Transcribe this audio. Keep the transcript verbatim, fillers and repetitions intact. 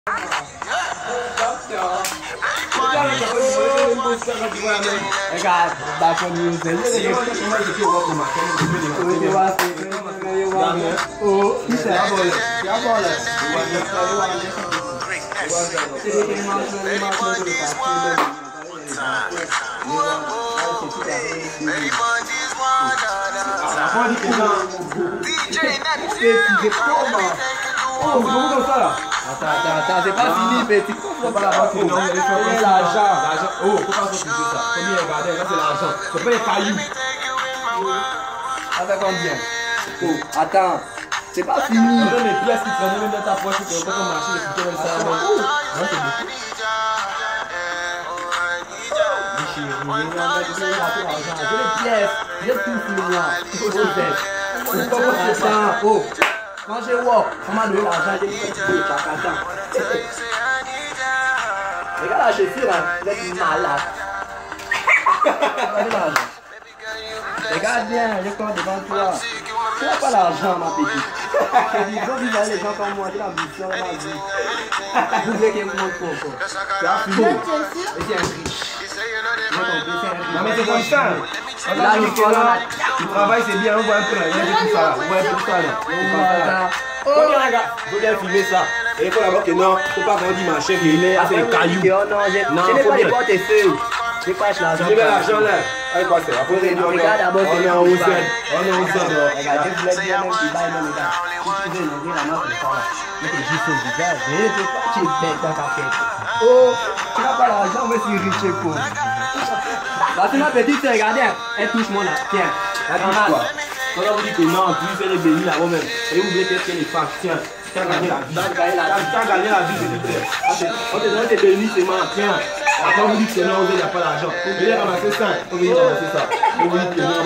Regarde, back on you, then you oh, qui c'est la bolle? La bolle. Oh, comment comme ça là? Attends, attends, attends, c'est pas fini, petit. Faut pas la vente, non, il faut l'argent. L'argent. Oh, faut pas sortir de ça. Combien regardez, là c'est l'argent. C'est pas les cailloux. Ça fait combien? Oh, attends, c'est pas fini. Donne les pièces qui traînent même dans ta poche, tu peux pas marcher, les couteaux comme ça. Non, c'est beaucoup. J'ai les pièces, j'ai tout fini là. Attends, oh. Quand je walk, on m'a donné l'argent, j'ai dit que tu peux chaque temps. Regarde la chaussure, vous êtes malade. Regardez l'argent. Regarde bien, je compte devant toi. Tu n'as pas l'argent, ma petite. Je dis, quand vous avez les gens comme moi, j'ai l'ambition dans ma vie. Vous voulez qu'il me montre encore. Tu as fini. Et c'est un riche. Non mais c'est comme ça. Là, le travail c'est bien, on voit un peu là, il y a tout ça là, on voit un peu tout ça là. Combien regarde, faut bien filmer ça. Et il faut d'abord que non, faut pas qu'on dit ma chef il est, c'est les cailloux. Non, je n'ai pas les portefeuilles. Je cache l'argent. Tu mets l'argent là. Allez quoi c'est, après on est en haut seul. On est en haut seul. Regarde, je voulais dire même qu'il baille même les gars. Si tu veux demander la main, c'est ça là. Mais que juste au visage, je ne peux pas, tu es bête dans ta tête. Oh, tu n'as pas l'argent, mais c'est riche et pauvre. Bah c'est ma petite, regardez, elle touche moi là, tiens. Elle touche quoi? Quand on vous dit que non, tu fais les bénis là-bas même. Et vous voulez qu'elle les fasse, tiens. Tu as gagné la vie. Tu as gagné la vie, c'est tout. On te donne tes bénis seulement, tiens. Après on vous dit que non, il n'y a pas d'argent. Vous voulez ramasser ça, on vous dit ramasser ça. On vous dit que non.